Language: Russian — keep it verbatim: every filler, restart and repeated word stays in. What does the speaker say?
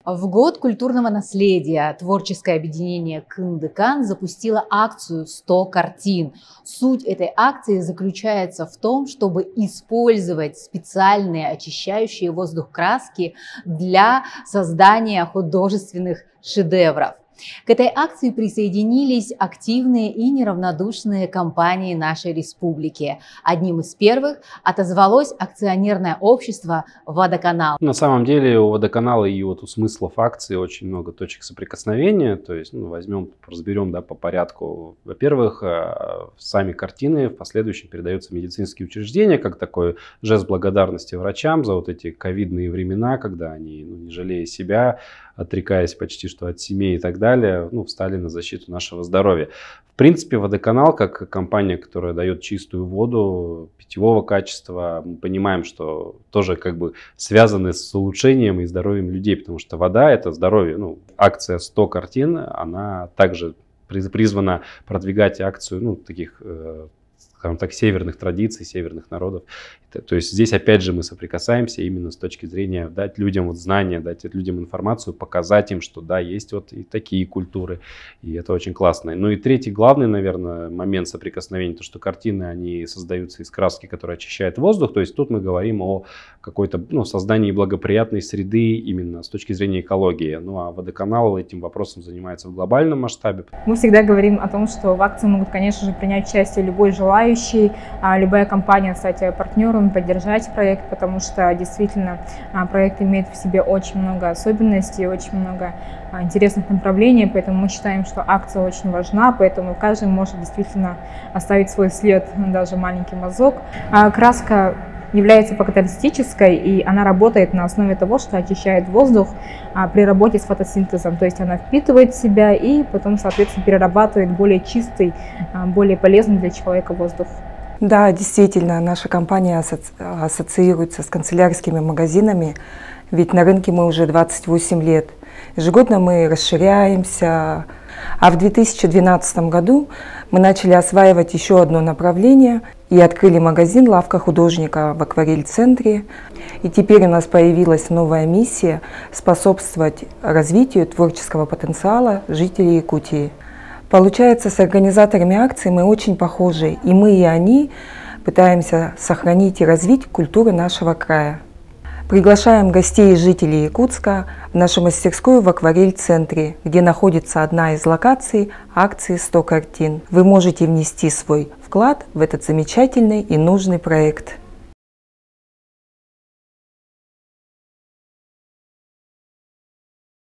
В год культурного наследия творческое объединение «Кындыкан» запустило акцию «сто картин». Суть этой акции заключается в том, чтобы использовать специальные очищающие воздух краски для создания художественных шедевров. К этой акции присоединились активные и неравнодушные компании нашей республики. Одним из первых отозвалось акционерное общество «Водоканал». На самом деле у Водоканала и вот у смыслов акции очень много точек соприкосновения. То есть, ну, возьмем, разберем, да, по порядку. Во-первых, сами картины в последующем передаются в медицинские учреждения, как такой жест благодарности врачам за вот эти ковидные времена, когда они, ну, не жалея себя, отрекаясь почти что от семей и так далее, ну, встали на защиту нашего здоровья. В принципе, Водоканал, как компания, которая дает чистую воду питьевого качества, мы понимаем, что тоже как бы связаны с улучшением и здоровьем людей, потому что вода – это здоровье. Ну, акция сто картин, она также призвана продвигать акцию, ну, таких, скажем так, северных традиций, северных народов. То есть здесь опять же мы соприкасаемся именно с точки зрения дать людям вот знания, дать людям информацию, показать им, что да, есть вот и такие культуры, и это очень классно. Ну и третий главный, наверное, момент соприкосновения, то что картины, они создаются из краски, которая очищает воздух, то есть тут мы говорим о какой-то, ну, создании благоприятной среды именно с точки зрения экологии. Ну а Водоканал этим вопросом занимается в глобальном масштабе. Мы всегда говорим о том, что в акции могут, конечно же, принять участие любой желающий, любая компания, кстати, партнером, поддержать проект, потому что действительно проект имеет в себе очень много особенностей, очень много интересных направлений, поэтому мы считаем, что акция очень важна, поэтому каждый может действительно оставить свой след, даже маленький мазок. Краска является фотокаталистической, и она работает на основе того, что очищает воздух при работе с фотосинтезом, то есть она впитывает в себя и потом, соответственно, перерабатывает более чистый, более полезный для человека воздух. Да, действительно, наша компания асоци... ассоциируется с канцелярскими магазинами, ведь на рынке мы уже двадцать восемь лет. Ежегодно мы расширяемся, а в две тысячи двенадцатом году мы начали осваивать еще одно направление и открыли магазин «Лавка художника» в акварель-центре. И теперь у нас появилась новая миссия – способствовать развитию творческого потенциала жителей Якутии. Получается, с организаторами акции мы очень похожи, и мы, и они пытаемся сохранить и развить культуру нашего края. Приглашаем гостей и жителей Якутска в нашу мастерскую в акварель-центре, где находится одна из локаций акции сто картин. Вы можете внести свой вклад в этот замечательный и нужный проект.